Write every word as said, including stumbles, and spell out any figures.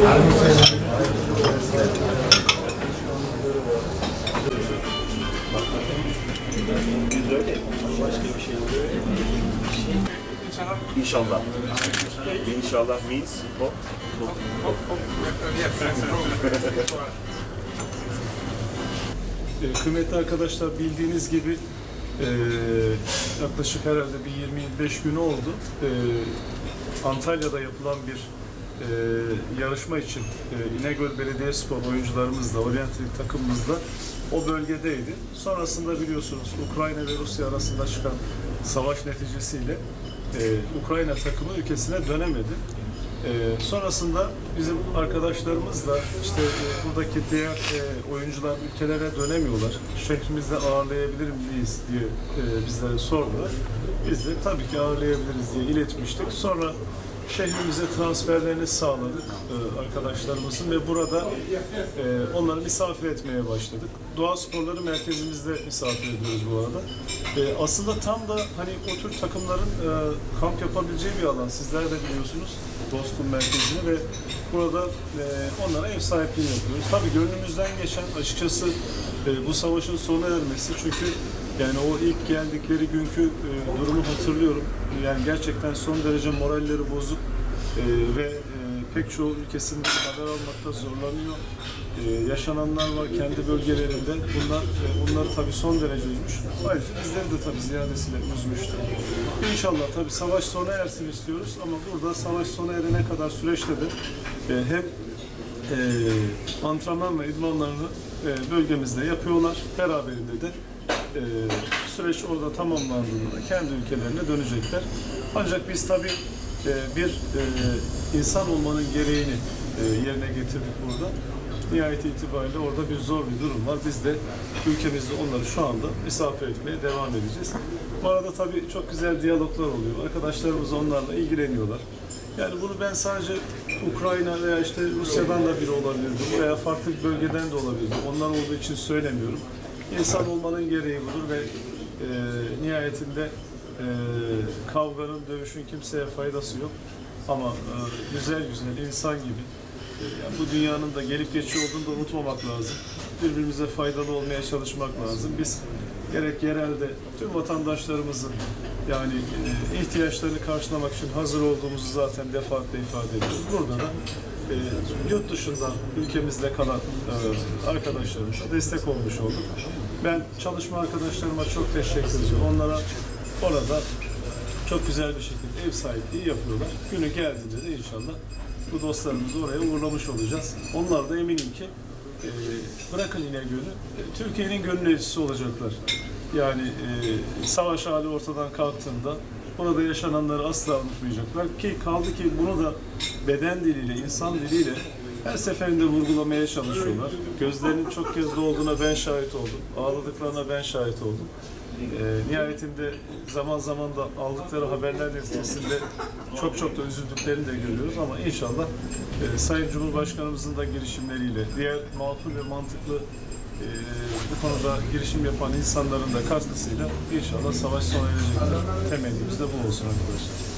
İnşallah. İnşallah means hop. Kıymetli arkadaşlar, bildiğiniz gibi e, yaklaşık herhalde bir yirmi yirmi beş gün oldu. E, Antalya'da yapılan bir e, yarışma için e, İnegöl Belediyespor oyuncularımızla, Orientalik takımımızla o bölgedeydi. Sonrasında biliyorsunuz Ukrayna ve Rusya arasında çıkan savaş neticesiyle e, Ukrayna takımı ülkesine dönemedi. Ee, sonrasında bizim arkadaşlarımız da işte e, buradaki diğer e, oyuncular ülkelere dönemiyorlar. Şehrimizde ağırlayabilir miyiz diye e, bizlere sordular. Biz de tabii ki ağırlayabiliriz diye iletmiştik. Sonra şehrimize transferlerini sağladık e, arkadaşlarımızın ve burada e, onları misafir etmeye başladık. Doğa Sporları merkezimizde misafir ediyoruz bu arada. E, aslında tam da hani o tür takımların e, kamp yapabileceği bir alan. Sizler de biliyorsunuz Dostum merkezini ve burada e, onlara ev sahipliği yapıyoruz. Tabii gönlümüzden geçen açıkçası e, bu savaşın sona ermesi, çünkü yani o ilk geldikleri günkü e, durumu hatırlıyorum. Yani gerçekten son derece moralleri bozuk e, ve e, pek çoğu ülkesinde haber almakta zorlanıyor. E, yaşananlar var kendi bölgelerinde. Bunlar e, bunları tabii son derece üzmüş. Ayrıca bizleri de tabii ziyadesiyle üzmüştü. İnşallah tabii savaş sona ersin istiyoruz ama burada savaş sona erene kadar süreçte de e, hem e, antrenman ve idmanlarını e, bölgemizde yapıyorlar. Beraberinde de e, süreç orada tamamlandığında kendi ülkelerine dönecekler. Ancak biz tabii e, bir e, insan olmanın gereğini e, yerine getirdik burada. Nihayet itibariyle orada bir zor bir durum var. Biz de ülkemizde onları şu anda misafir etmeye devam edeceğiz. Bu arada tabii çok güzel diyaloglar oluyor. Arkadaşlarımız onlarla ilgileniyorlar. Yani bunu ben sadece Ukrayna veya işte Rusya'dan da biri olabilirdi veya farklı bir bölgeden de olabilirdi. Onlar olduğu için söylemiyorum. İnsan olmanın gereği budur ve e, nihayetinde e, kavganın, dövüşün kimseye faydası yok. Ama e, güzel güzel insan gibi e, yani bu dünyanın da gelip geçici olduğunu da unutmamak lazım. Birbirimize faydalı olmaya çalışmak lazım. Biz gerek yerelde tüm vatandaşlarımızın yani e, ihtiyaçlarını karşılamak için hazır olduğumuzu zaten defaatle ifade ediyoruz. Burada da e, yurt dışından ülkemizde kalan e, arkadaşlarımıza destek olmuş olduk. Ben çalışma arkadaşlarıma çok teşekkür ediyorum. Onlara orada çok güzel bir şekilde ev sahipliği yapıyorlar. Günü geldiğinde de inşallah bu dostlarımızı oraya uğurlamış olacağız. Onlar da eminim ki e, bırakın İnegöl'ü, e, Türkiye'nin gönül elçisi olacaklar. Yani e, savaş hali ortadan kalktığında burada yaşananları asla unutmayacaklar ki kaldı ki bunu da beden diliyle, insan diliyle her seferinde vurgulamaya çalışıyorlar. Gözlerinin çok kez dolduğuna ben şahit oldum. Ağladıklarına ben şahit oldum. E, nihayetinde zaman zaman da aldıkları haberler neticesinde çok çok da üzüldüklerini de görüyoruz ama inşallah e, Sayın Cumhurbaşkanımızın da girişimleriyle, diğer makul ve mantıklı e, bu konuda girişim yapan insanların da katkısıyla inşallah savaş sona erecektir. Temennimiz de bu olsun arkadaşlar.